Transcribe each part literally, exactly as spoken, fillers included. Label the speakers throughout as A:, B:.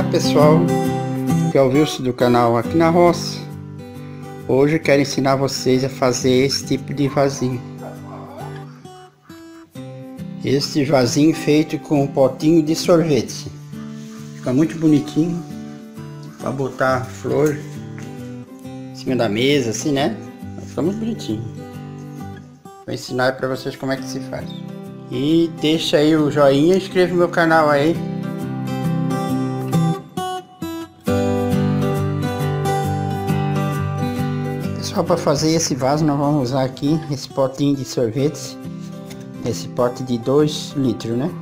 A: Olá pessoal, que é o Wilson do canal Aqui na Roça. Hoje eu quero ensinar vocês a fazer esse tipo de vasinho. Este vasinho feito com um potinho de sorvete. Fica muito bonitinho para botar flor em cima da mesa, assim, né? Fica muito bonitinho. Vou ensinar para vocês como é que se faz. E deixa aí o joinha e inscreva no meu canal aí. Pessoal, para fazer esse vaso nós vamos usar aqui esse potinho de sorvete, esse pote de dois litros, né?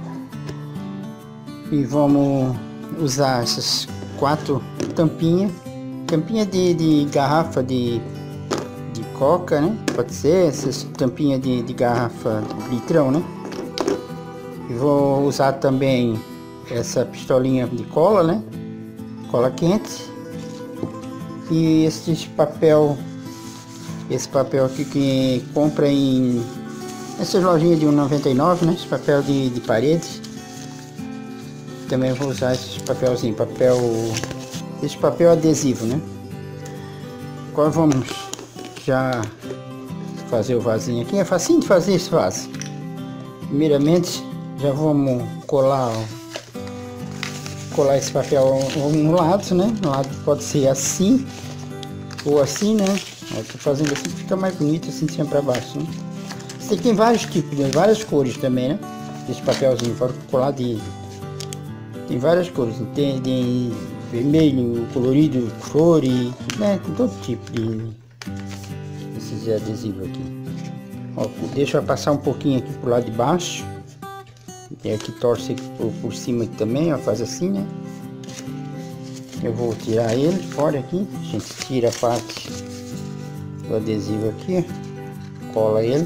A: E vamos usar essas quatro tampinhas, tampinha de, de garrafa de, de coca, né? Pode ser essas tampinhas de, de garrafa de litrão, né? E vou usar também essa pistolinha de cola, né? Cola quente. E esse papel, esse papel aqui que compra em essas lojinhas de um e noventa e nove, né? Esse papel de, de parede. Também vou usar esse papelzinho, papel, esse papel adesivo, né? Agora vamos já fazer o vasinho aqui. É facinho de fazer esse vaso. Primeiramente, já vamos colar, colar esse papel no lado, né? No lado pode ser assim ou assim, né? Eu tô fazendo assim, fica mais bonito assim, de cima para baixo, né? Esse aqui tem vários tipos, né? Várias cores também, né? Esse papelzinho para colar de, tem várias cores, tem, tem vermelho, colorido, flores, né? Tem todo tipo de esses adesivos aqui. Ó, deixa eu passar um pouquinho aqui pro lado de baixo. E aqui torce aqui por, por cima aqui também, ó, faz assim, né? Eu vou tirar ele fora aqui, a gente tira a parte do adesivo aqui, ó, cola ele,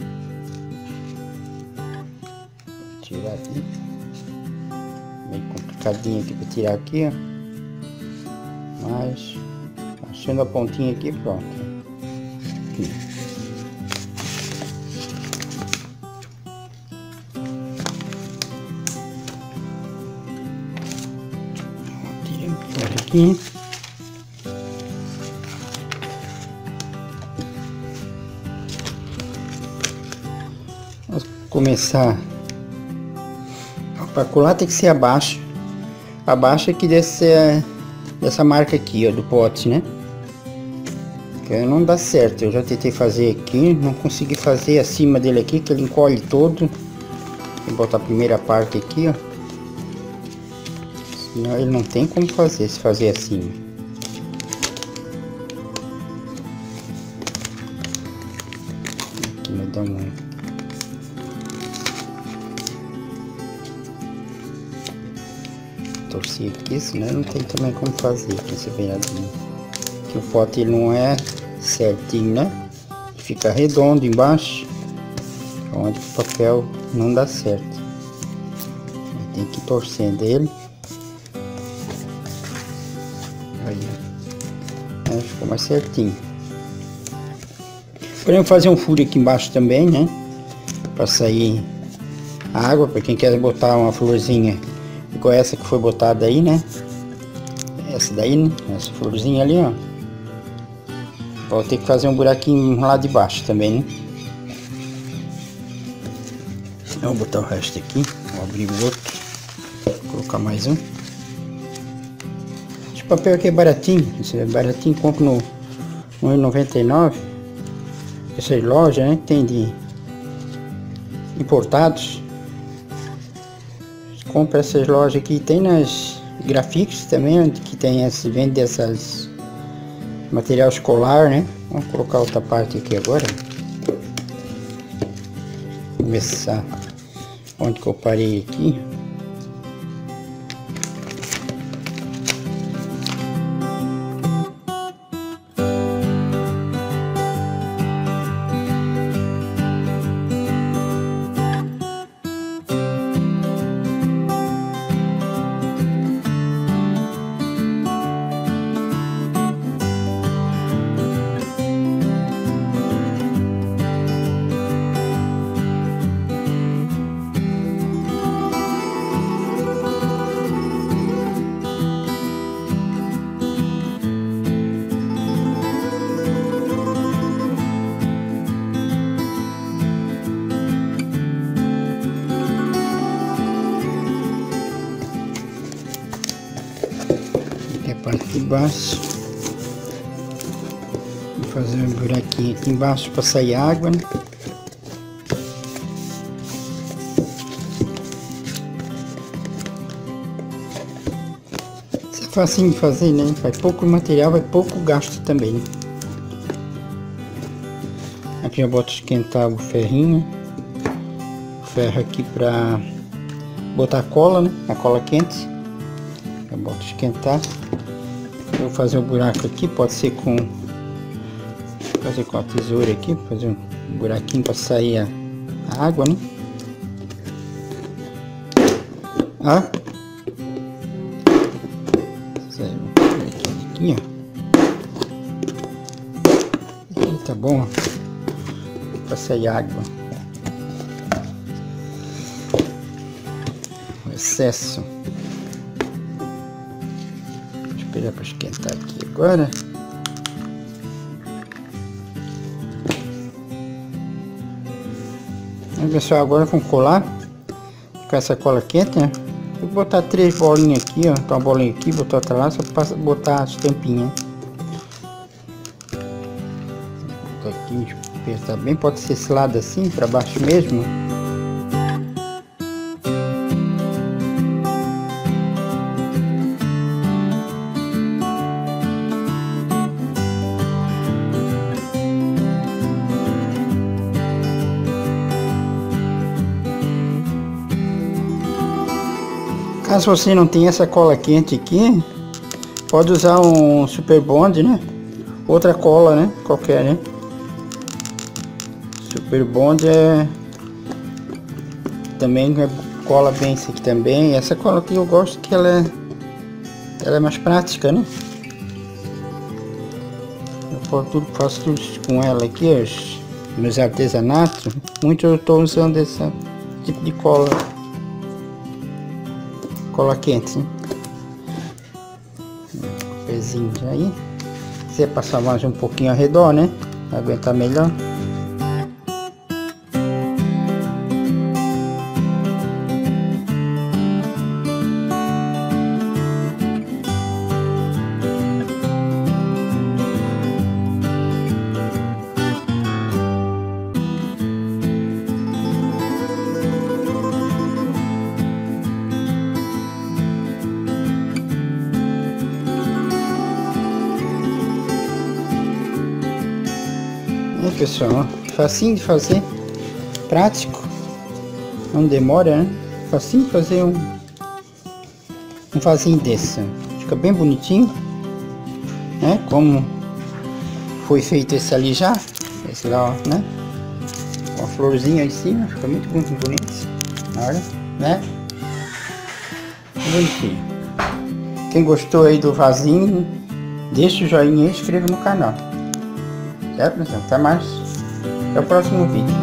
A: vou tirar aqui, meio complicadinho aqui para tirar aqui, ó, mas achando a pontinha aqui, pronto, aqui. Aqui. Vamos começar. Para colar tem que ser abaixo, abaixo aqui desse, dessa marca aqui, ó, do pote, né? Que não dá certo. Eu já tentei fazer aqui, não consegui fazer acima dele aqui, que ele encolhe todo. Vou botar a primeira parte aqui, ó. Senão ele não tem como fazer, se fazer assim. Aqui vai dar uma... torcer aqui, senão não tem também como fazer com esse beiradinho. Que o pote ele não é certinho, né? Fica redondo embaixo, onde o papel não dá certo. Tem que ir torcendo ele. Aí, é, ficou mais certinho. Podemos fazer um furo aqui embaixo também, né? Para sair a água, para quem quer botar uma florzinha igual essa que foi botada aí, né? Essa daí, né? Essa florzinha ali, ó. Vou ter que fazer um buraquinho lá de baixo também, né? Vou botar o resto aqui, vou abrir o outro, vou colocar mais um. Esse papel aqui é baratinho, esse é baratinho, compro no um e noventa e nove. Essas lojas, né, que tem de importados. Compra essas lojas aqui, tem nas Grafix também, onde que tem esse, vende essas material escolar, né? Vamos colocar outra parte aqui agora. Começar onde que eu parei aqui. baixo. Vou fazer um buraquinho aqui embaixo para sair água, né? Isso é facinho de fazer, né? Vai pouco material, vai pouco gasto também, né? Aqui eu boto esquentar o ferrinho. O ferro aqui para botar a cola, né? A cola quente. Eu boto esquentar. Eu vou fazer um buraco aqui, pode ser com fazer com a tesoura aqui, fazer um buraquinho para sair a, a água, né? Ah, saiu aqui, ó. Aqui tá bom, para sair água. O excesso. Esperar para esquentar aqui agora. Aí, pessoal, agora vamos colar com essa cola quente, né? Vou botar três bolinhas aqui, ó. Então, uma bolinha aqui, botar outra lá, só para botar as tampinhas. Vou botar aqui, apertar bem, pode ser esse lado assim, para baixo mesmo. Caso você não tenha essa cola quente aqui, pode usar um Super Bond, né? Outra cola, né? Qualquer, né? Super Bond é também cola bem isso aqui também. Essa cola aqui eu gosto que ela é, ela é mais prática, né? Eu faço tudo, faço tudo com ela aqui, os meus artesanatos. Muito eu estou usando esse tipo de cola. Cola quente, né? Um pezinho aí. Se você passar mais um pouquinho ao redor, né? Pra aguentar melhor. Aí, pessoal, facinho de fazer, prático, não demora, né? Facinho de fazer um, um vasinho desse, fica bem bonitinho, né? Como foi feito esse ali já, esse lá, ó, né? Com a florzinha aí em cima, fica muito, muito bonito, olha, né? Bonitinho. Quem gostou aí do vasinho, deixa o joinha e inscreva no canal. Certo, pessoal? Até mais. Até o próximo vídeo.